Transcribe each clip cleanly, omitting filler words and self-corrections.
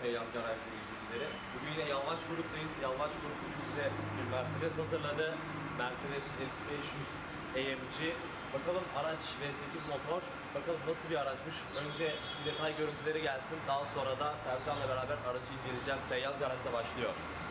Feyyaz Garaj izleyicileri. Bugün yine Yalvaç Grup'tayız. Yalvaç Grup bize bir Mercedes hazırladı. Mercedes S500 AMG. Bakalım araç V8 motor. Bakalım nasıl bir araçmış. Önce detay görüntüleri gelsin. Daha sonra da Sercan'la beraber aracı inceleyeceğiz. Feyyaz Garaj'da başlıyor.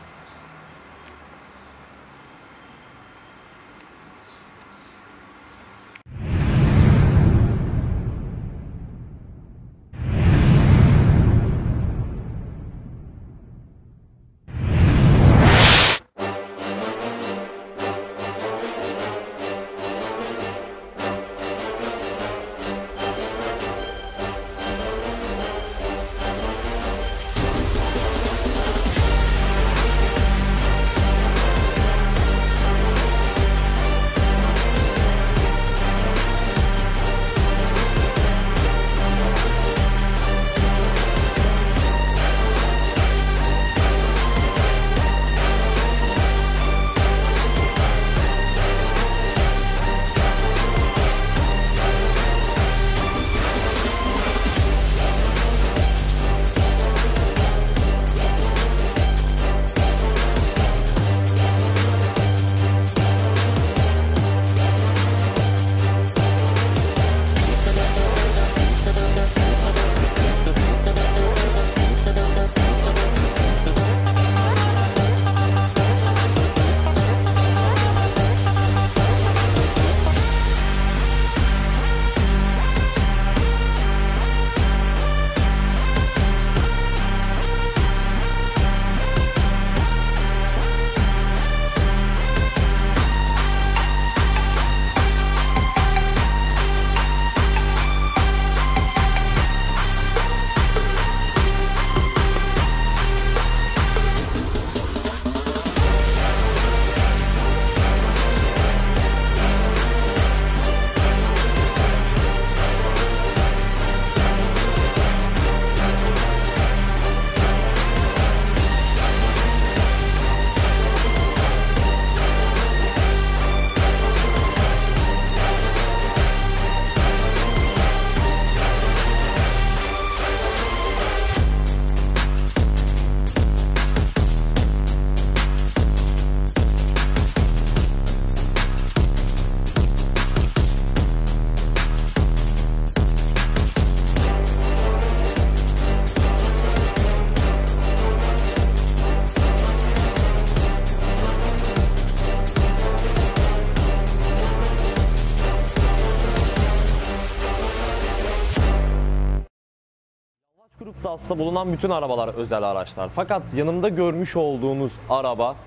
Grupta aslında bulunan bütün arabalar özel araçlar. Fakat yanımda görmüş olduğunuz araba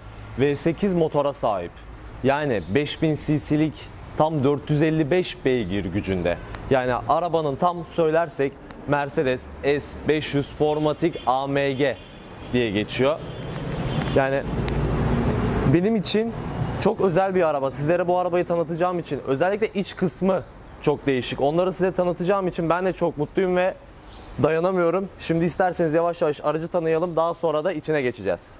V8 motora sahip. Yani 5000 cc'lik tam 455 beygir gücünde. Yani arabanın tam söylersek Mercedes S500 4MATIC AMG diye geçiyor. Yani benim için çok özel bir araba. Sizlere bu arabayı tanıtacağım için, özellikle iç kısmı çok değişik. Onları size tanıtacağım için ben de çok mutluyum ve dayanamıyorum. Şimdi isterseniz yavaş yavaş aracı tanıyalım. Daha sonra da içine geçeceğiz.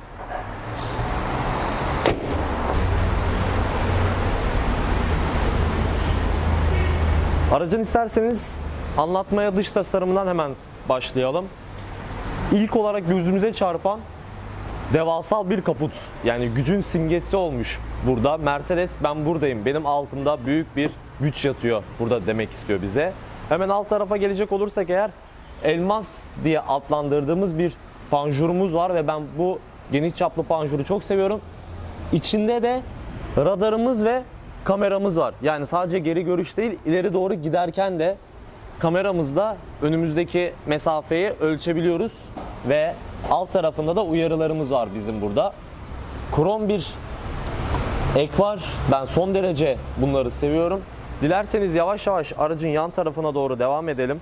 Aracın isterseniz anlatmaya dış tasarımından hemen başlayalım. İlk olarak gözümüze çarpan devasal bir kaput. Yani gücün simgesi olmuş burada. Mercedes ben buradayım, benim altımda büyük bir güç yatıyor burada demek istiyor bize. Hemen alt tarafa gelecek olursak eğer, elmas diye adlandırdığımız bir panjurumuz var ve ben bu geniş çaplı panjuru çok seviyorum. İçinde de radarımız ve kameramız var. Yani sadece geri görüş değil, ileri doğru giderken de kameramızla önümüzdeki mesafeyi ölçebiliyoruz ve alt tarafında da uyarılarımız var bizim burada. Krom bir ek var. Ben son derece bunları seviyorum. Dilerseniz yavaş yavaş aracın yan tarafına doğru devam edelim.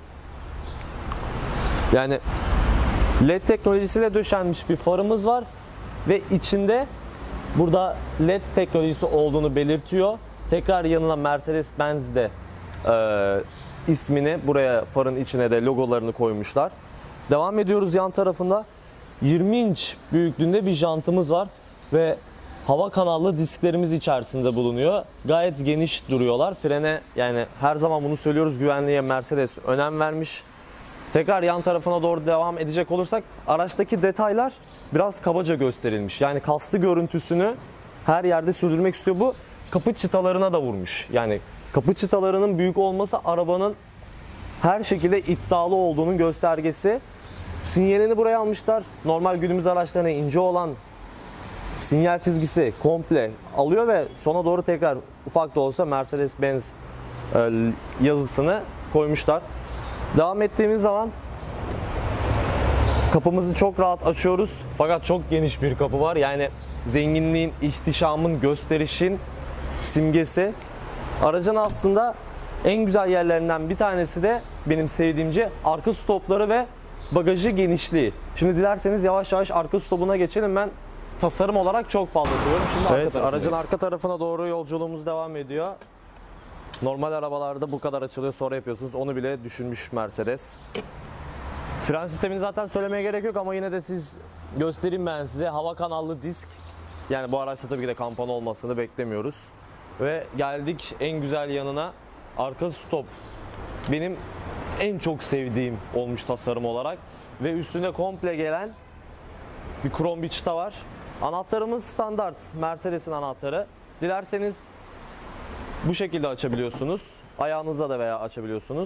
Yani LED teknolojisiyle döşenmiş bir farımız var ve içinde burada LED teknolojisi olduğunu belirtiyor. Tekrar yanına Mercedes-Benz de ismini buraya, farın içine de logolarını koymuşlar. Devam ediyoruz yan tarafında. 20 inç büyüklüğünde bir jantımız var ve hava kanallı disklerimiz içerisinde bulunuyor. Gayet geniş duruyorlar. Frene, yani her zaman bunu söylüyoruz, güvenliğe Mercedes önem vermiş. Tekrar yan tarafına doğru devam edecek olursak araçtaki detaylar biraz kabaca gösterilmiş. Yani kastı görüntüsünü her yerde sürdürmek istiyor. Bu kapı çıtalarına da vurmuş. Yani kapı çıtalarının büyük olması arabanın her şekilde iddialı olduğunun göstergesi. Sinyalini buraya almışlar. Normal günümüz araçlarına ince olan sinyal çizgisi komple alıyor ve sona doğru tekrar ufak da olsa Mercedes-Benz yazısını koymuşlar. Devam ettiğimiz zaman kapımızı çok rahat açıyoruz. Fakat çok geniş bir kapı var. Yani zenginliğin, ihtişamın, gösterişin simgesi. Aracın aslında en güzel yerlerinden bir tanesi de benim sevdiğimce arka stopları ve bagajı genişliği. Şimdi dilerseniz yavaş yavaş arka stopuna geçelim. Ben tasarım olarak çok fazla seviyorum. Şimdi evet, aracın arka tarafına doğru yolculuğumuz devam ediyor. Normal arabalarda bu kadar açılıyor sonra yapıyorsunuz. Onu bile düşünmüş Mercedes. Fren sistemini zaten söylemeye gerek yok ama yine de siz göstereyim ben size. Hava kanallı disk. Yani bu araçta tabii ki de kampana olmasını beklemiyoruz. Ve geldik en güzel yanına. Arka stop benim en çok sevdiğim olmuş tasarım olarak. Ve üstüne komple gelen bir krom bir çıta var. Anahtarımız standart Mercedes'in anahtarı. Dilerseniz bu şekilde açabiliyorsunuz. Ayağınızla da veya açabiliyorsunuz.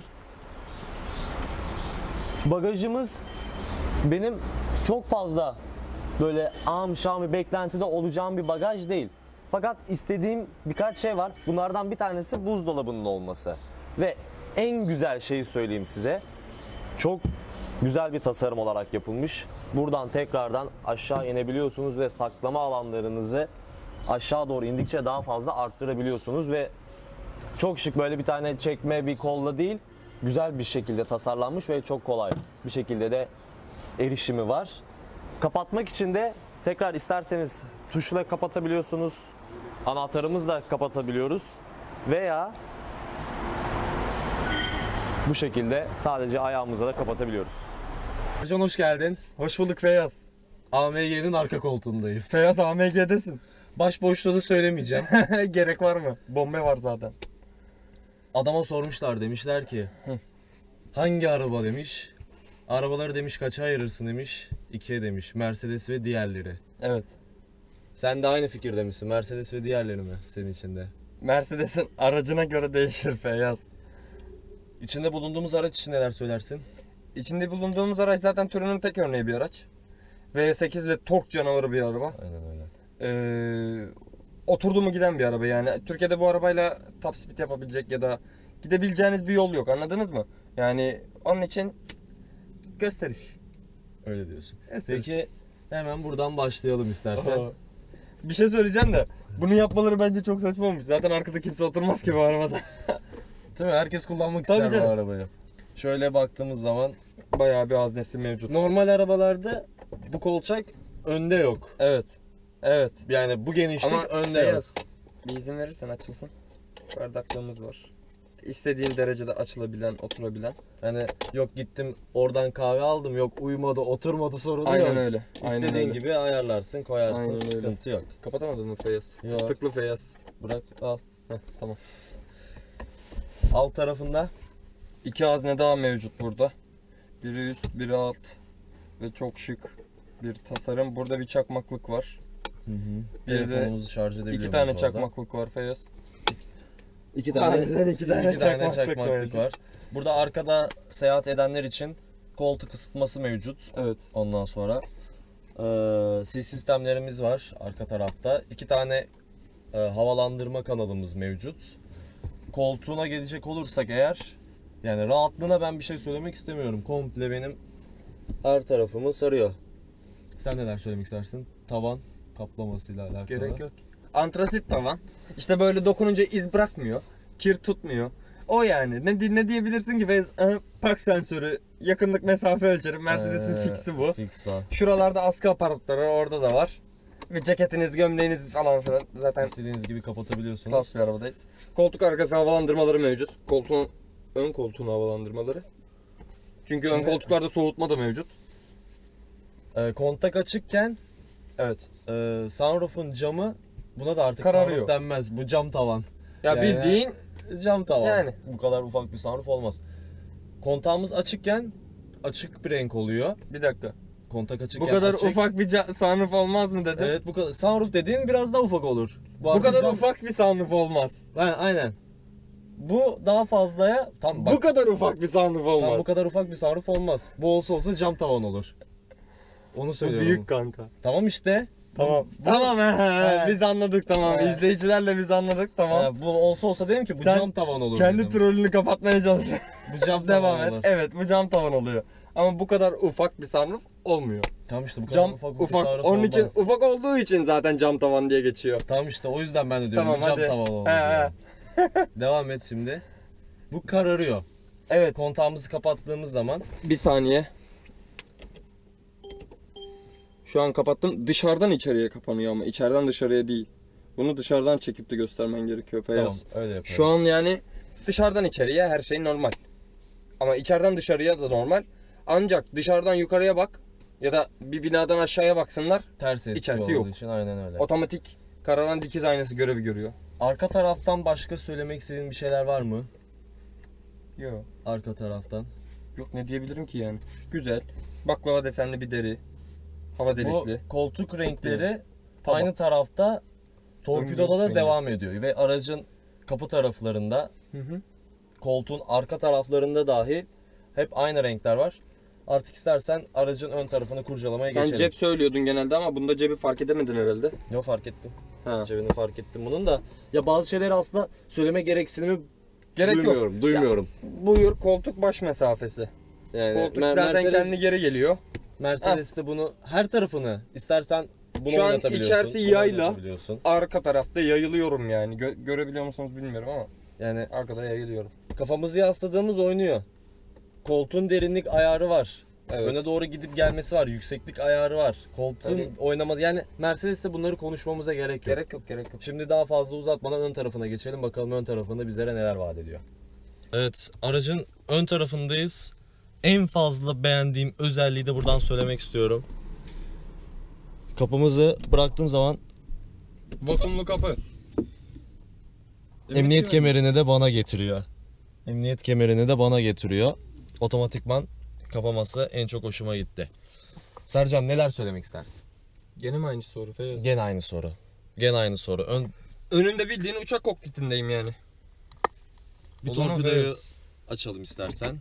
Bagajımız benim çok fazla böyle şam bir beklentide olacağım bir bagaj değil. Fakat istediğim birkaç şey var. Bunlardan bir tanesi buzdolabının olması. Ve en güzel şeyi söyleyeyim size. Çok güzel bir tasarım olarak yapılmış. Buradan tekrardan aşağı inebiliyorsunuz ve saklama alanlarınızı aşağı doğru indikçe daha fazla arttırabiliyorsunuz ve çok şık, böyle bir tane çekme bir kolla değil, güzel bir şekilde tasarlanmış ve çok kolay bir şekilde de erişimi var. Kapatmak için de tekrar isterseniz tuşla kapatabiliyorsunuz. Anahtarımızla kapatabiliyoruz veya bu şekilde sadece ayağımızla da kapatabiliyoruz. Hocam hoş geldin. Hoş bulduk Feyyaz. AMG'nin arka koltuğundayız. Feyyaz AMG'desin. Başboşluğunu söylemeyeceğim. Gerek var mı? Bomba var zaten. Adama sormuşlar, demişler ki hangi araba demiş. Arabaları demiş kaça ayırırsın demiş. İkiye demiş, Mercedes ve diğerleri. Evet. Sen de aynı fikirde misin? Mercedes ve diğerleri mi senin için de? Mercedes'in aracına göre değişir Feyyaz. İçinde bulunduğumuz araç için neler söylersin? İçinde bulunduğumuz araç zaten türünün tek örneği bir araç. V8 ve tork canavarı bir araba. Aynen öyle. Oturdu mu giden bir araba yani. Türkiye'de bu arabayla top speed yapabilecek ya da gidebileceğiniz bir yol yok, anladınız mı? Yani onun için gösteriş. Öyle diyorsun. Gösteriş. Peki hemen buradan başlayalım istersen. Bir şey söyleyeceğim de bunu yapmaları bence çok saçma olmuş. Zaten arkada kimse oturmaz ki bu arabada. Değil mi? Herkes kullanmak Tabii ister bu canım. arabayı. Şöyle baktığımız zaman Bayağı bir haznesi mevcut. normal arabalarda bu kolçak önde yok. Evet. Evet. Yani bu genişlik Ama önde yok. Feyyaz, bir izin verirsen açılsın. Bardaklığımız var. İstediğin derecede açılabilen, oturabilen. Hani yok gittim oradan kahve aldım, yok uyumadı, oturmadı sorunu Aynen yok. öyle. Aynen İstediğin öyle. gibi ayarlarsın, koyarsın. Aynen öyle. Sıkıntı yok. Kapatamadın mı Feyyaz? Yok. Tıklı Feyyaz. Bırak al. Heh, tamam. Alt tarafında 2 hazne daha mevcut burada. Biri üst, biri alt. Ve çok şık bir tasarım. Burada bir çakmaklık var. Bir de telefonumuzu şarj edebiliyoruz. 2 tane orada. çakmaklık var Feyyaz. İki tane, Harbiden iki tane çakmaklık var. Burada arkada seyahat edenler için koltuk ısıtması mevcut. Evet. Ondan sonra ses sistemlerimiz var arka tarafta. 2 tane havalandırma kanalımız mevcut. Koltuğuna gelecek olursak eğer, yani rahatlığına ben bir şey söylemek istemiyorum. Komple benim her tarafımı sarıyor. Sen neler söylemek istersin? Tavan kaplamasıyla alakalı. Gerek yok. Antrasit tavan. İşte böyle dokununca iz bırakmıyor. Kir tutmuyor. O yani. Ne diyebilirsin ki? Park sensörü, yakınlık mesafe ölçeri. Mercedes'in fixi bu. Fix var. Şuralarda askı aparatları orada da var. Ve ceketiniz, gömleğiniz falan filan zaten İstediğiniz gibi kapatabiliyorsunuz. klas bir arabadayız. Koltuk arkası havalandırmaları mevcut. Ön koltuğun havalandırmaları. Çünkü ön Şimdi- koltuklarda soğutma da mevcut. Kontak açıkken Evet. sunroof'un camı, buna da artık Kararıyor. sunroof denmez. Bu cam tavan. Ya Yani- bildiğin Cam tavan. Yani. Bu kadar ufak bir sunroof olmaz. Kontağımız açıkken açık bir renk oluyor. Bir dakika. Kontak açık. Bu kadar ufak bir sunroof olmaz mı dedin? Evet, bu kadar. Sunroof dediğin biraz daha ufak olur. Bu kadar cam- ufak bir sunroof olmaz. Aynen. Bu daha fazlaya tam bak. Bu kadar ufak bir sunroof olmaz. Tam bu kadar ufak bir sunroof olmaz. Bu olsa cam tavan olur. Onu Bu söylüyorum. büyük kanka. Tamam işte. Tamam. Bu- Tamam He. biz anladık tamam. He. İzleyicilerle biz anladık tamam. Bu olsa dedim ki bu Sen cam tavan olur. Kendi dedim. trollünü kapatmaya çalışıyor. Bu cam Devam tavan et. olur. Evet bu cam tavan oluyor. Ama bu kadar ufak bir sunroof olmuyor. Tamam işte bu kadar Cam ufak ufak. bir sunroof Onun olmaz. için ufak olduğu için zaten cam tavan diye geçiyor. Tamam işte o yüzden ben de diyorum Tamam, bu cam hadi. tavan olur. He, diyorum. Devam et şimdi. Bu kararıyor. Evet. Kontağımızı kapattığımız zaman Bir saniye. Şu an kapattım. Dışarıdan içeriye kapanıyor ama içeriden dışarıya değil. Bunu dışarıdan çekip de göstermen gerekiyor Feyyaz. tamam öyle yapıyoruz. Şu an yani dışarıdan içeriye her şey normal. Ama içeriden dışarıya da normal. Ancak dışarıdan yukarıya bak ya da bir binadan aşağıya baksınlar ters etki içerisi olduğu yok. için aynen öyle. otomatik kararan dikiz aynası görevi görüyor. Arka taraftan başka söylemek istediğin bir şeyler var mı? Yok. Arka taraftan. Yok ne diyebilirim ki yani. Güzel. Baklava desenli bir deri. Hava delikli. Bu koltuk renkleri Tamam. aynı tarafta torpidoda da rengi. devam ediyor ve aracın kapı taraflarında, Hı hı. koltuğun arka taraflarında dahi hep aynı renkler var. Artık istersen aracın ön tarafını kurcalamaya Sen geçelim. cep söylüyordun genelde ama bunda cebi fark edemedin herhalde. Yo, fark ettim. Ha. Cebini fark ettim bunun da. Ya bazı şeyleri aslında söyleme gereksinimi Gerek yok. duymuyorum. Buyur koltuk baş mesafesi. Yani Koltuk zaten kendi geri geliyor. Mercedes'te bunu her tarafını istersen bunu Şu an oynatabiliyorsun. içerisi bunu yayla. oynatabiliyorsun. Arka tarafta yayılıyorum yani. Görebiliyor musunuz bilmiyorum ama Yani arkada yayılıyorum. kafamızı yasladığımız oynuyor. Koltuğun derinlik ayarı var. Evet. Öne doğru gidip gelmesi var. Yükseklik ayarı var. Koltuğun Tabii. oynaması. Yani Mercedes'te bunları konuşmamıza gerek yok. Gerek yok. Şimdi daha fazla uzatmadan ön tarafına geçelim. Bakalım ön tarafında bizlere neler vaat ediyor. Evet, aracın ön tarafındayız. En fazla beğendiğim özelliği de buradan söylemek istiyorum. Kapımızı bıraktığım zaman Vakumlu kapı. emniyet kemerini de bana getiriyor. Emniyet kemerini de bana getiriyor. Otomatikman kapaması en çok hoşuma gitti. Sercan, neler söylemek istersin? Gene mi aynı soru Feyyaz? Gene aynı soru. Gene aynı soru. Önünde bildiğin uçak kokpitindeyim yani. Bir Olur mu torpidoyu Feyyaz? açalım istersen.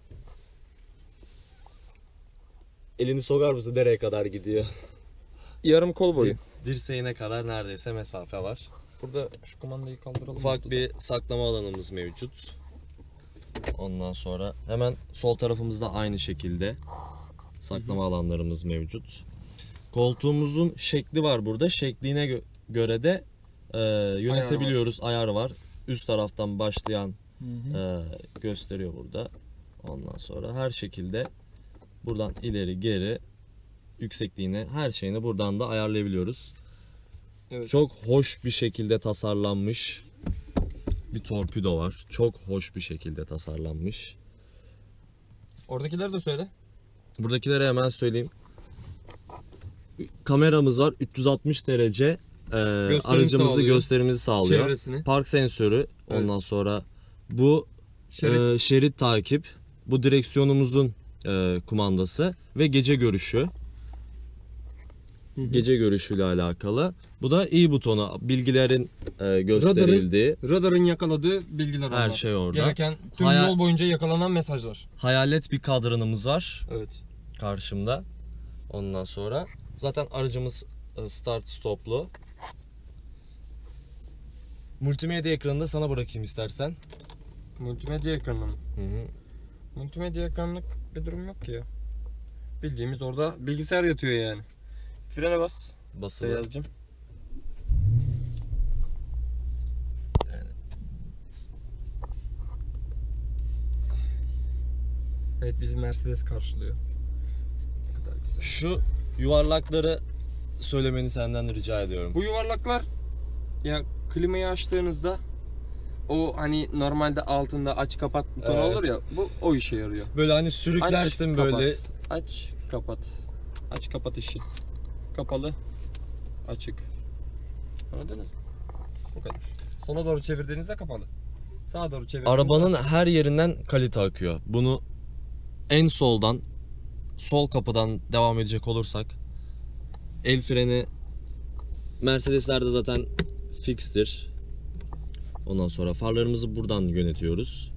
Elini sokar mısın? Nereye kadar gidiyor? Yarım kol boyu. Dirseğine kadar neredeyse mesafe var. Burada şu kumandayı kaldıralım. Ufak bir saklama alanımız mevcut. Ondan sonra hemen sol tarafımızda aynı şekilde saklama alanlarımız mevcut. Koltuğumuzun şekli var burada. Şekline göre de yönetebiliyoruz. Ayar var. Üst taraftan başlayan gösteriyor burada. Ondan sonra her şekilde buradan ileri geri yüksekliğini, her şeyini buradan da ayarlayabiliyoruz. Evet. Çok hoş bir şekilde tasarlanmış bir torpido var. Çok hoş bir şekilde tasarlanmış. Oradakileri de söyle. Buradakileri hemen söyleyeyim. Kameramız var. 360 derece aracımızı sağlıyor. gösterimizi sağlıyor. Çevresini. Park sensörü. Evet. Ondan sonra bu Şerit. şerit takip. Bu direksiyonumuzun kumandası ve gece görüşü. Gece görüşüyle alakalı. Bu da i butonu. Bilgilerin gösterildiği. Radarın yakaladığı bilgiler Her onlar. şey orada. Gereken tüm Hayal- yol boyunca yakalanan mesajlar. Hayalet bir kadranımız var Evet. karşımda. Ondan sonra zaten aracımız start stoplu. Multimedya ekranını da sana bırakayım istersen. Multimedya ekranı mı? Hı hı. Multimedya ekranlık bir durum yok ki ya. Bildiğimiz orada bilgisayar yatıyor yani. Frene bas. Basılı. Beyazcım. Evet bizi Mercedes karşılıyor. Ne kadar güzel. Şu yuvarlakları söylemeni senden rica ediyorum. Bu yuvarlaklar ya klimayı açtığınızda o hani normalde altında aç kapat butonu Evet. olur ya bu o işe yarıyor. Böyle hani sürüklersin Aç, böyle. kapat. Aç kapat. Aç kapat işi. Kapalı. Açık. Anladınız mı? Bu kadar. Sola doğru çevirdiğinizde kapalı. Sağa doğru çevirdiğinizde Arabanın her yerinden kalite akıyor. Bunu en soldan, sol kapıdan devam edecek olursak, el freni Mercedes'lerde zaten fikstir. Ondan sonra farlarımızı buradan yönetiyoruz.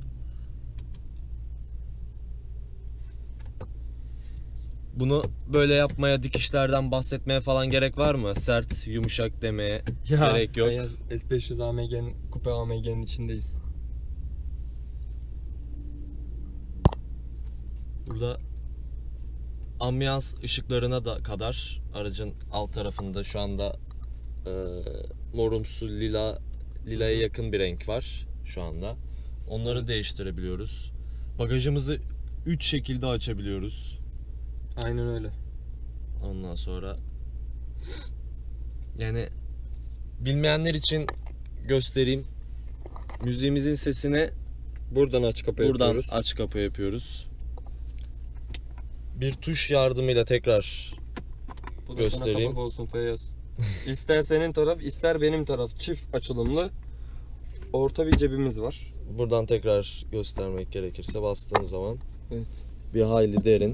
Bunu böyle yapmaya, dikişlerden bahsetmeye falan gerek var mı? Sert, yumuşak demeye gerek yok. Beyaz S500 AMG'nin, Coupe AMG'nin içindeyiz. Burada ambiyans ışıklarına da kadar aracın alt tarafında şu anda morumsu lilaya yakın bir renk var şu anda. Onları değiştirebiliyoruz. Bagajımızı 3 şekilde açabiliyoruz. Aynen öyle. Ondan sonra yani bilmeyenler için göstereyim. Müziğimizin sesini Buradan aç kapı buradan yapıyoruz. aç kapa yapıyoruz. Bir tuş yardımıyla tekrar Bu da göstereyim. sana kapak olsun Feyyaz. İster senin taraf, ister benim taraf. Çift açılımlı. Orta bir cebimiz var. buradan tekrar göstermek gerekirse bastığım zaman Evet. bir hayli derin.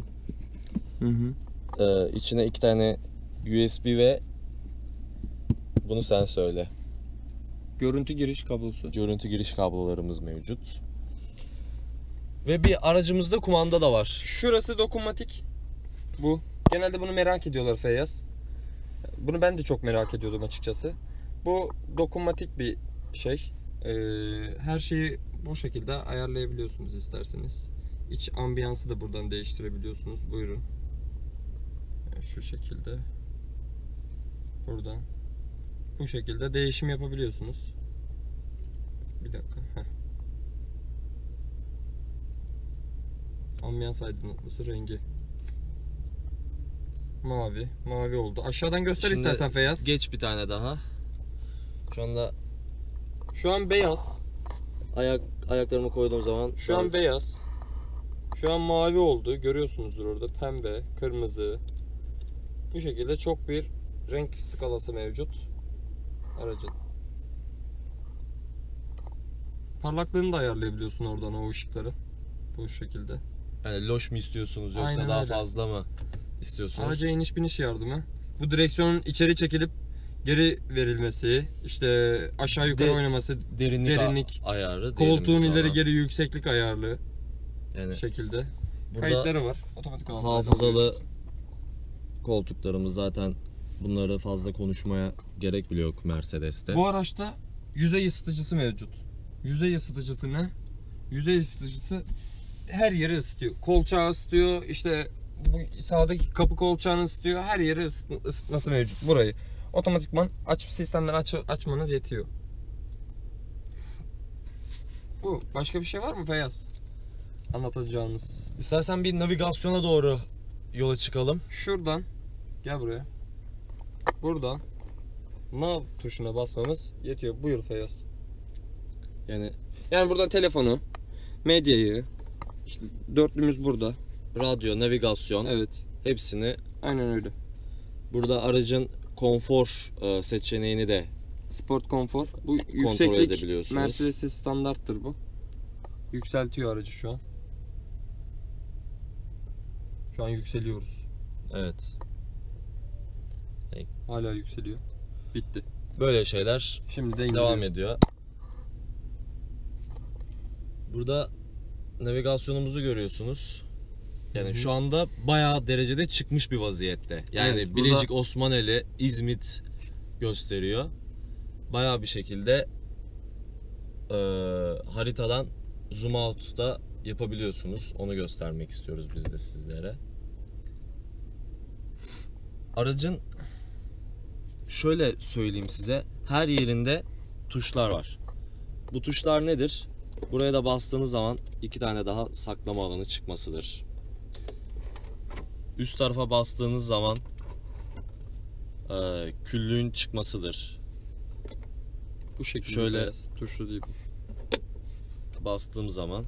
Hı. İçine 2 tane USB ve bunu sen söyle. Görüntü giriş kablosu. Görüntü giriş kablolarımız mevcut. Ve bir aracımızda kumanda da var. Şurası dokunmatik. Bu. Genelde bunu merak ediyorlar Feyyaz. Bunu ben de çok merak ediyordum açıkçası. Bu dokunmatik bir şey. Her şeyi bu şekilde ayarlayabiliyorsunuz isterseniz. İç ambiyansı da buradan değiştirebiliyorsunuz. Buyurun. Şu şekilde. Buradan. Bu şekilde değişim yapabiliyorsunuz. Bir dakika. Heh. Ambiyans aydınlatması rengi. Mavi. Mavi oldu. Aşağıdan göster Şimdi istersen Feyyaz. Geç bir tane daha. Şu anda Şu an beyaz. ayaklarımı koyduğum zaman Şu an beyaz. Şu an mavi oldu. Görüyorsunuzdur orada. Pembe, kırmızı. Bu şekilde çok bir renk skalası mevcut aracın. Parlaklığını da ayarlayabiliyorsun oradan o ışıkları. Bu şekilde. yani loş mu istiyorsunuz yoksa Aynen daha öyle. fazla mı istiyorsunuz? Araca iniş biniş yardımı. Bu direksiyonun içeri çekilip geri verilmesi, işte aşağı yukarı oynaması, derinlik, ayarı. koltuğun diyelim ileri sonra. geri yükseklik ayarlı Yani şekilde. burada Kayıtları var. Otomatik olarak hafızalı koltuklarımız zaten, bunları fazla konuşmaya gerek bile yok Mercedes'te. Bu araçta yüzey ısıtıcısı mevcut. Yüzey ısıtıcısı ne? Yüzey ısıtıcısı her yeri ısıtıyor. Kolçağı ısıtıyor, işte bu sağdaki kapı kolçağını ısıtıyor. Her yeri ısıtması mevcut burayı. Otomatikman sistemden açmanız yetiyor. Bu. Başka bir şey var mı Feyyaz? Anlatacağımız. İstersen bir navigasyona doğru yola çıkalım. Şuradan gel buraya. Buradan nav tuşuna basmamız yetiyor. Buyur Feyyaz. Yani buradan telefonu, medyayı, işte dörtlümüz burada. Radyo, navigasyon, Evet. hepsini Aynen öyle. burada, aracın konfor seçeneğini de Sport konfor. Bu kontrol yükseklik edebiliyorsunuz. Mercedes'te standarttır bu. Yükseltiyor aracı şu an. Şu an yükseliyoruz. Evet. Hala yükseliyor. Bitti. Böyle şeyler Şimdi de indiriyor. devam ediyor. Burada navigasyonumuzu görüyorsunuz. Yani şu anda bayağı derecede çıkmış bir vaziyette. Yani Evet, Bilecik, burada Osmaneli, İzmit gösteriyor. Bayağı bir şekilde haritadan zoom out da yapabiliyorsunuz. Onu göstermek istiyoruz biz de sizlere. Aracın şöyle söyleyeyim size, her yerinde tuşlar var. Bu tuşlar nedir? Buraya da bastığınız zaman 2 tane daha saklama alanı çıkmasıdır. Üst tarafa bastığınız zaman küllüğün çıkmasıdır. bu şekilde şöyle beyaz, tuşlu değil. Bastığım zaman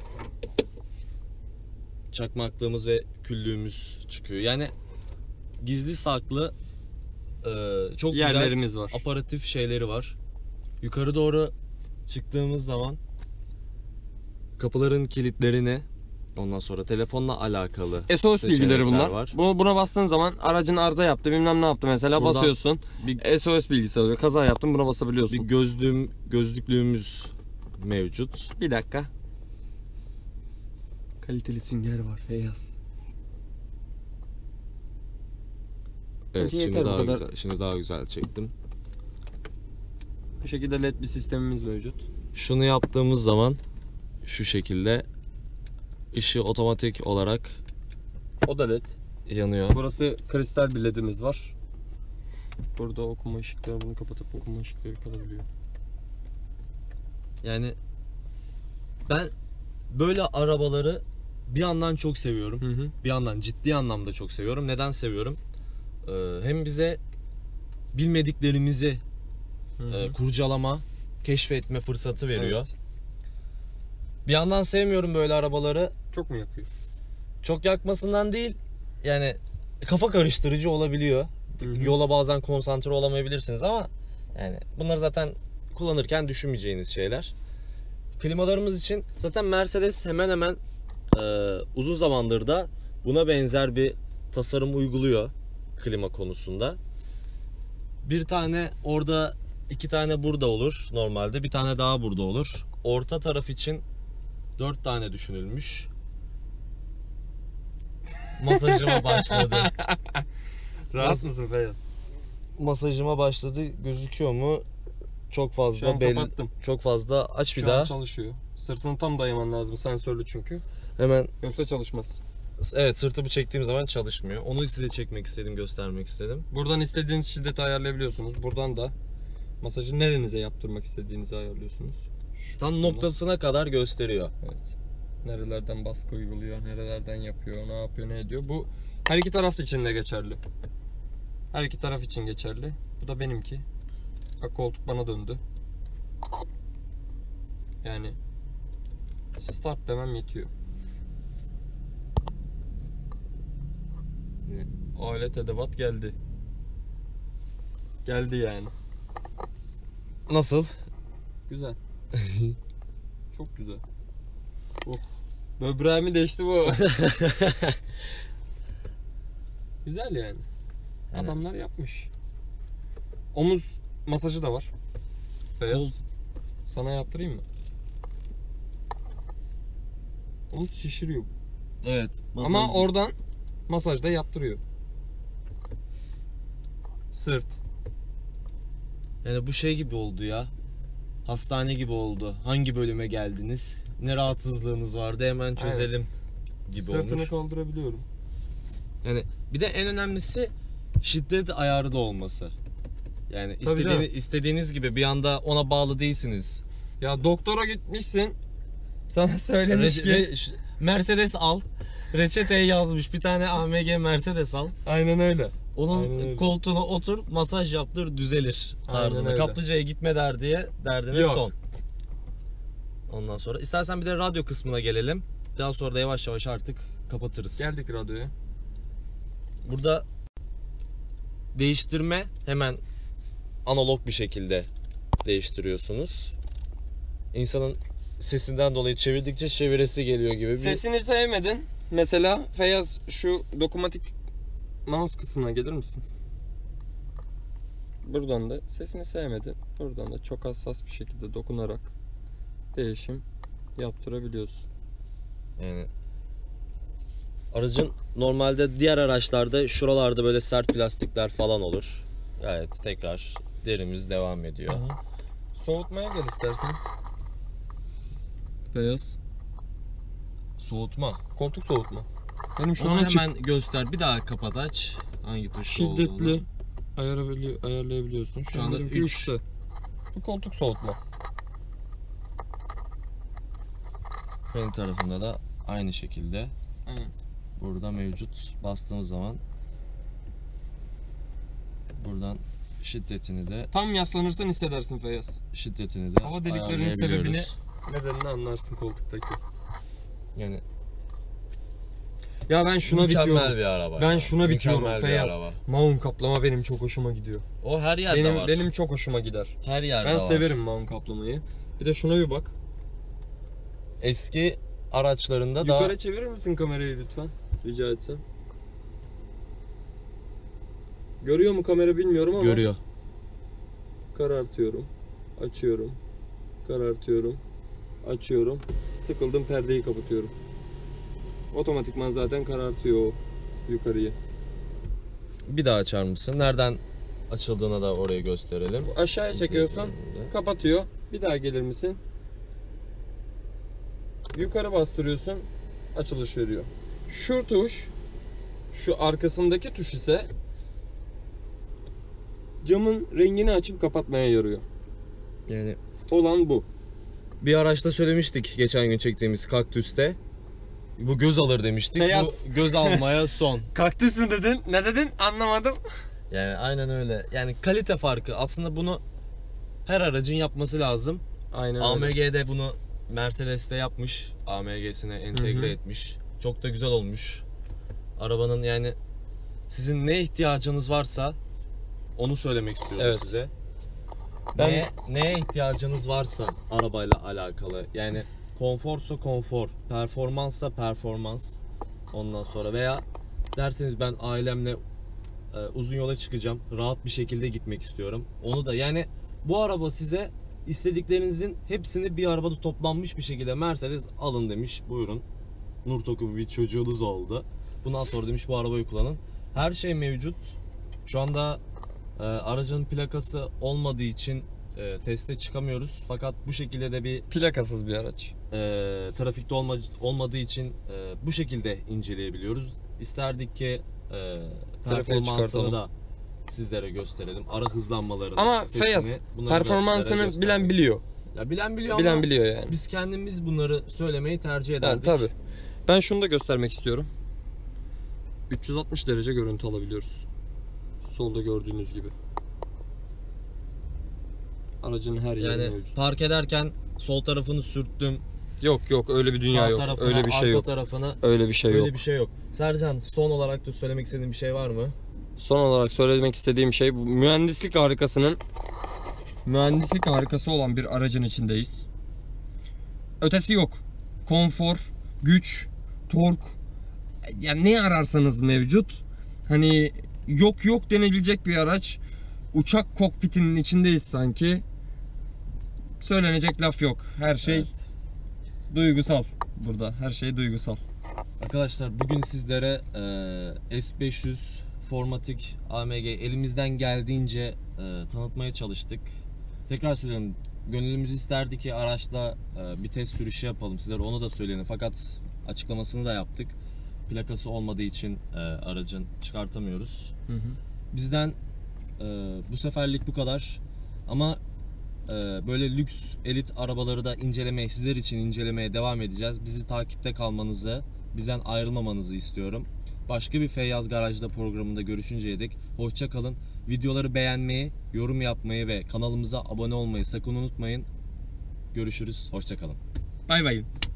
çakmaklığımız ve küllüğümüz çıkıyor. Yani gizli saklı çok Yerlerimiz güzel var. aparatif şeyleri var. Yukarı doğru çıktığımız zaman kapıların kilitlerini Ondan sonra telefonla alakalı SOS bilgileri seçenekler bunlar. var. Buna bastığın zaman aracın arıza yaptı, bilmem ne yaptı mesela, Buradan basıyorsun. SOS bilgisi alıyor. Kaza yaptın, buna basabiliyorsun. Bir gözlüklüğümüz mevcut. Bir dakika. Kaliteli sünger var Feyyaz. Evet, Bence yeter şimdi bu daha kadar. güzel. Şimdi daha güzel çektim. Bu şekilde LED bir sistemimiz mevcut. Şunu yaptığımız zaman şu şekilde ışığı otomatik olarak O da LED. yanıyor. Burası kristal bir LED'imiz var. Burada okuma ışıkları, bunu kapatıp okuma ışıkları kalabiliyor. Yani ben böyle arabaları bir yandan çok seviyorum. Hı hı. Bir yandan ciddi anlamda çok seviyorum. Neden seviyorum? Hem bize bilmediklerimizi kurcalama, keşfetme fırsatı veriyor. Evet. Bir yandan sevmiyorum böyle arabaları. Çok mu yakıyor? Çok yakmasından değil, yani kafa karıştırıcı olabiliyor. Hı hı. Yola bazen konsantre olamayabilirsiniz ama yani bunları zaten kullanırken düşünmeyeceğiniz şeyler. Klimalarımız için zaten Mercedes hemen hemen uzun zamandır da buna benzer bir tasarım uyguluyor klima konusunda. Bir tane orada, iki tane burada olur normalde, bir tane daha burada olur. Orta taraf için 4 tane düşünülmüş. Masajıma başladı. Rahat mısın Feyyaz? Masajıma başladı. Gözüküyor mu? Çok Şu fazla an kapattım. Çok fazla. Aç bir Şu an daha. çalışıyor. Sırtını tam dayaman lazım, sensörlü çünkü. Hemen, Yoksa çalışmaz. evet, sırtımı çektiğim zaman çalışmıyor. Onu size çekmek istedim, göstermek istedim. Buradan istediğiniz şiddeti ayarlayabiliyorsunuz. Buradan da masajı nerenize yaptırmak istediğinizi ayarlıyorsunuz. Şu Tam kısımda. noktasına kadar gösteriyor. Evet. Nerelerden baskı uyguluyor, nerelerden yapıyor, ne yapıyor, ne ediyor. Bu her iki taraf için de geçerli. Her iki taraf için geçerli. Bu da benimki. Bak, koltuk bana döndü. Yani start demem yetiyor. Alet edevat geldi. Geldi yani. Nasıl? Güzel. Çok güzel. Oh. Böbreğimi deşti bu. Güzel yani. Yani- Adamlar yapmış. Omuz masajı da var. Beyaz. Kol- Sana yaptırayım mı? Omuz şişiriyor. Evet. Ama oradan masaj da yaptırıyor. Sırt. Yani bu şey gibi oldu ya. Hastane gibi oldu. Hangi bölüme geldiniz? Ne rahatsızlığınız vardı? Hemen çözelim gibi Sırtını olmuş. kaldırabiliyorum. Yani bir de en önemlisi şiddet ayarı da olması. Yani canım. istediğiniz gibi bir anda ona bağlı değilsiniz. Ya doktora gitmişsin. Sana söylemiş ki. Mercedes al. Reçeteye yazmış. Bir tane AMG Mercedes al. Aynen öyle. Onun Aynen öyle. koltuğuna otur, masaj yaptır, düzelir Aynen tarzında. öyle. Kaplıca'ya gitme derdine Yok. son. Ondan sonra istersen bir de radyo kısmına gelelim. Daha sonra da yavaş yavaş artık kapatırız. Geldik radyoya. Burada değiştirme hemen analog bir şekilde değiştiriyorsunuz. İnsanın sesinden dolayı çevirdikçe çeviresi geliyor gibi bir... Sesini sevmedin. Mesela Feyyaz, şu dokunmatik mouse kısmına gelir misin? Buradan da sesini sevmedin. Buradan da çok hassas bir şekilde dokunarak değişim yaptırabiliyorsun. Yani aracın normalde diğer araçlarda şuralarda böyle sert plastikler falan olur. Gayet tekrar derimiz devam ediyor. Soğutmaya gel istersen. Feyyaz. Soğutma. Koltuk soğutma. Benim şu Onu an açık. hemen göster. Bir daha kapat aç. Hangi tuşta Şiddetli olduğunu. ayarlayabiliyorsun. Şu, Şu anda benimki 3. 3'te. Bu koltuk soğutma. Benim tarafında da aynı şekilde. Aynen. Burada mevcut. Bastığımız zaman buradan şiddetini de Tam yaslanırsan hissedersin Feyyaz. Hava deliklerinin sebebini, nedenini anlarsın koltuktaki. Yani Ya ben şuna mükemmel bitiyorum. bir araba. Ben ya. şuna bitiyorum Mükemmel bir Feyyaz. araba. Maun kaplama benim çok hoşuma gidiyor. O her yerde var. Benim çok hoşuma gider. Her yerde Ben var. severim maun kaplamayı. Bir de şuna bir bak. Eski araçlarında daha... Yukarı çevirir misin kamerayı lütfen? Rica etsem. Görüyor mu kamera bilmiyorum ama. Görüyor. Karartıyorum. Açıyorum. Karartıyorum. Açıyorum. Sıkıldım, perdeyi kapatıyorum. Otomatikman zaten karartıyor o yukarıyı. Bir daha açar mısın? Nereden açıldığına da orayı gösterelim. Aşağıya çekiyorsun. İzleyicilerimize. Kapatıyor. Bir daha gelir misin? Yukarı bastırıyorsun. Açılış veriyor. Şu tuş, şu arkasındaki tuş ise camın rengini açıp kapatmaya yarıyor. Yani Olan bu. bir araçta söylemiştik geçen gün çektiğimiz Kaktüs'te. Bu göz alır demiştik. Beyaz. Bu göz almaya son. Kaktüs mü dedin? Ne dedin? Anlamadım. Yani aynen öyle. Yani kalite farkı. Aslında bunu her aracın yapması lazım. Aynen öyle. AMG'de bunu Mercedes'te yapmış. AMG'sine entegre Hı hı. etmiş. Çok da güzel olmuş. Arabanın yani sizin ne ihtiyacınız varsa onu söylemek istiyorum Evet. size. Ben- Neye ihtiyacınız varsa arabayla alakalı. Yani konforsa konfor, performanssa performans. Ondan sonra veya derseniz ben ailemle uzun yola çıkacağım. Rahat bir şekilde gitmek istiyorum. Onu da yani bu araba size istediklerinizin hepsini bir arabada toplanmış bir şekilde Mercedes alın demiş. Buyurun. Nur toku bir çocuğunuz oldu. Bundan sonra demiş bu arabayı kullanın. Her şey mevcut. Şu anda aracın plakası olmadığı için teste çıkamıyoruz. Fakat bu şekilde de bir Plakasız bir araç. trafikte olmadığı için bu şekilde inceleyebiliyoruz. İsterdik ki Trafiğe performansını çıkartalım. da sizlere gösterelim. Ara hızlanmalarını, Ama sesini, Feyyaz, bunları da sizlere performansını bilen gösterelim. biliyor. Ya bilen biliyor Bilen ama biliyor yani. biz kendimiz bunları söylemeyi tercih Yani ederdik. tabii. Ben şunu da göstermek istiyorum. 360 derece görüntü alabiliyoruz. Solda gördüğünüz gibi. Aracın her yeri Yani mevcut. park ederken sol tarafını sürttüm. Yok öyle bir dünya sağ yok. tarafına, Öyle bir şey arka yok. tarafına Öyle bir şey öyle yok. bir şey yok. Sercan son olarak da söylemek istediğin bir şey var mı? Son olarak söylemek istediğim şey bu mühendislik harikası olan bir aracın içindeyiz. Ötesi yok. Konfor, güç, tork, yani ne ararsanız mevcut. Hani yok denebilecek bir araç. Uçak kokpitinin içindeyiz sanki. Söylenecek laf yok. Her şey Evet. duygusal burada. Her şey duygusal. Arkadaşlar bugün sizlere S500 Formatic AMG elimizden geldiğince tanıtmaya çalıştık. Tekrar söylüyorum, gönlümüz isterdi ki araçla bir test sürüşü yapalım. Sizlere onu da söyleyelim. Fakat açıklamasını da yaptık. Plakası olmadığı için aracın çıkartamıyoruz. Bizden bu seferlik bu kadar. Ama böyle lüks elit arabaları da sizler için incelemeye devam edeceğiz. Bizi takipte kalmanızı, bizden ayrılmamanızı istiyorum. Başka bir Feyyaz Garaj'da programında görüşünceye dek hoşça kalın. Videoları beğenmeyi, yorum yapmayı ve kanalımıza abone olmayı sakın unutmayın. Görüşürüz. Hoşça kalın. Bay bay.